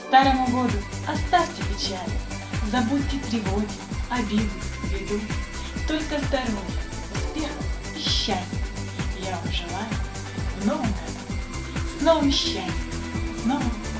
Старому году оставьте печали, забудьте тревоги, обиды, беду. Только здоровья, успехов и счастья я вам желаю в новом году. С новым счастьем, с новым